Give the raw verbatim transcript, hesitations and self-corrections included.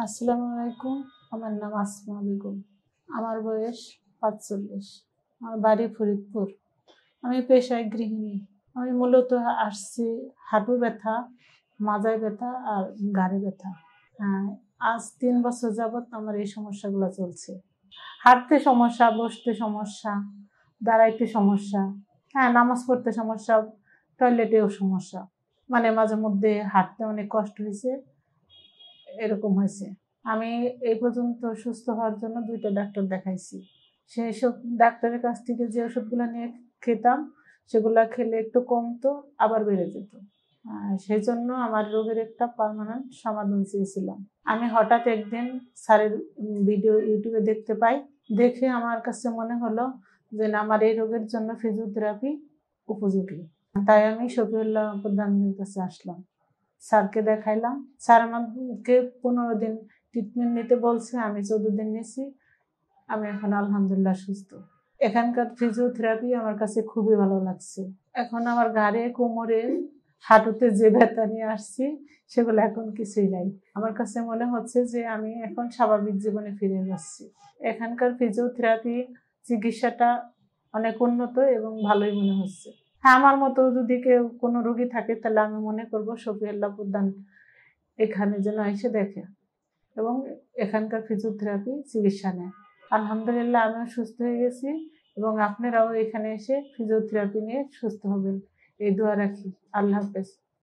আসসালামু আলাইকুম। আমার নাম আসমা বেগম। আমার বয়স পাঁচচল্লিশ। আমার বাড়ি ফরিদপুর। আমি পেশায় গৃহিণী। আমি মূলত আসছি হাঁটু ব্যথা, মাজায় ব্যথা আর ঘাড়ে ব্যথা। হ্যাঁ, আজ তিন বছর যাবৎ আমার এই সমস্যাগুলো চলছে। হাঁটতে সমস্যা, বসতে সমস্যা, দাঁড়াইতে সমস্যা, হ্যাঁ নামাজ পড়তে সমস্যা, টয়লেটেও সমস্যা। মানে মাঝে মধ্যে হাঁটতে অনেক কষ্ট হয়েছে, এরকম হয়েছে। আমি এই পর্যন্ত সুস্থ হওয়ার জন্য দুইটা ডাক্তার দেখাইছি। সেই সব ডাক্তারের কাছ থেকে যে ওষুধগুলো নিয়ে খেতাম সেগুলো খেলে একটু কমতো, আবার বেড়ে যেত। সেই জন্য আমার রোগের একটা পার্মানেন্ট সমাধান চেয়েছিলাম। আমি হঠাৎ একদিন স্যারের ভিডিও ইউটিউবে দেখতে পাই, দেখে আমার কাছে মনে হলো যে আমার এই রোগের জন্য ফিজিওথেরাপি উপযোগী। তাই আমি শফিউল্লাহ প্রধানের কাছে আসলাম, স্যারকে দেখাইলাম। স্যার আমাকে পনেরো দিন ট্রিটমেন্ট নিতে বলছে, আমি চোদ্দ দিন নিয়েছি। আমি এখন আলহামদুলিল্লাহ সুস্থ। এখানকার ফিজিওথেরাপি আমার কাছে খুবই ভালো লাগছে। এখন আমার ঘাড়ে, কোমরে, হাঁটুতে যে ব্যথা নিয়ে আসছি সেগুলো এখন কিছুই নাই। আমার কাছে মনে হচ্ছে যে আমি এখন স্বাভাবিক জীবনে ফিরে যাচ্ছি। এখানকার ফিজিওথেরাপি চিকিৎসাটা অনেক উন্নত এবং ভালোই মনে হচ্ছে। হ্যাঁ, আমার মতো যদি কেউ কোনো রোগী থাকে তাহলে আমি মনে করবো শফিউল্লাহ প্রধান এখানে যেন এসে দেখে এবং এখানকার ফিজিওথেরাপি চিকিৎসা নেয়। আলহামদুলিল্লাহ আমিও সুস্থ হয়ে গেছি এবং আপনারাও এখানে এসে ফিজিওথেরাপি নিয়ে সুস্থ হবেন এই দোয়া রাখি। আল্লাহ হাফেজ।